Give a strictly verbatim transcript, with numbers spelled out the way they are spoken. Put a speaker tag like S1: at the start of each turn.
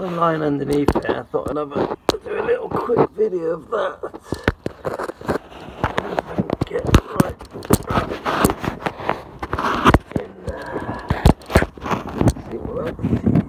S1: the line underneath there. I thought I'd have a, do a little quick video of that. Get right, right in there. See what that